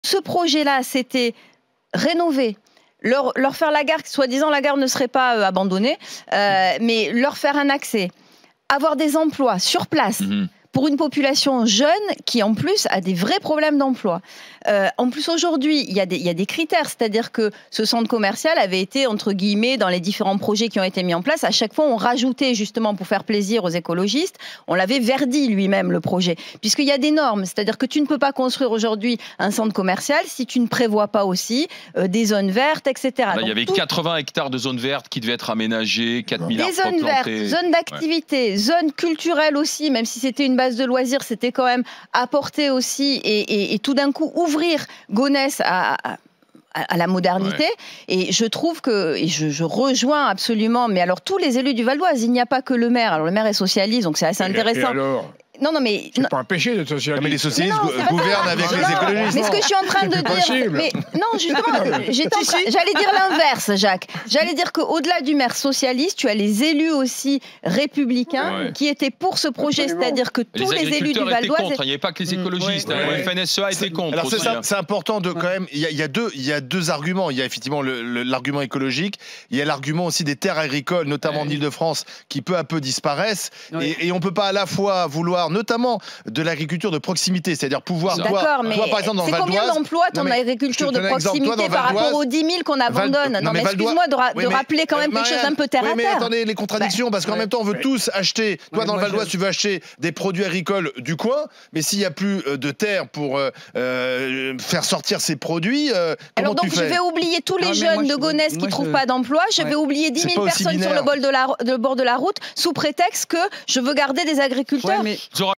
Ce projet-là, c'était rénover, leur faire la gare, soi-disant la gare ne serait pas abandonnée, mais leur faire un accès, avoir des emplois sur place. Pour une population jeune qui, en plus, a des vrais problèmes d'emploi. En plus, aujourd'hui, il y a des critères, c'est-à-dire que ce centre commercial avait été, entre guillemets, dans les différents projets qui ont été mis en place, à chaque fois, on rajoutait, justement, pour faire plaisir aux écologistes, on l'avait verdi lui-même, le projet. Puisqu'il y a des normes, c'est-à-dire que tu ne peux pas construire aujourd'hui un centre commercial si tu ne prévois pas aussi des zones vertes, etc. Là, il y avait 80 hectares de zones vertes qui devaient être aménagées, 4 000 arbres plantés. Des zones vertes, zones d'activité, zones culturelles aussi, même si c'était une base de loisirs, c'était quand même apporter aussi et tout d'un coup ouvrir Gonesse à la modernité. Et je trouve que, et je rejoins absolument, mais alors tous les élus du Val d'Oise, il n'y a pas que le maire. Alors le maire est socialiste, donc c'est assez intéressant. Non, mais c'est pas un péché d'être socialiste. Mais les socialistes gouvernent avec les écologistes. Mais ce que je suis en train de dire, mais non, justement, j'allais dire l'inverse, Jacques. J'allais dire qu'au-delà du maire socialiste, tu as les élus aussi républicains qui étaient pour ce projet, c'est-à-dire que tous les élus du Val d'Oise. Il n'y avait pas que les écologistes. Le FNSEA était contre. Alors c'est important de quand même. Il y a deux arguments. Il y a effectivement l'argument écologique. Il y a l'argument aussi des terres agricoles, notamment en Île-de-France, qui peu à peu disparaissent. Et on peut pas à la fois vouloir notamment de l'agriculture de proximité, c'est-à-dire pouvoir, toi par exemple dans le Val d'Oise... C'est combien d'emplois ton agriculture de proximité par rapport aux 10 000 qu'on abandonne? Non mais excuse-moi de rappeler quand même quelque chose d'un peu terre à terre. Mais attendez, les contradictions, parce qu'en même temps on veut tous acheter, toi dans le Val d'Oise tu veux acheter des produits agricoles du coin, mais s'il n'y a plus de terre pour faire sortir ces produits, comment tu fais? Alors donc je vais oublier tous les jeunes de Gonesse qui ne trouvent pas d'emploi, je vais oublier 10 000 personnes sur le bord de la route sous prétexte que je veux garder des agriculteurs.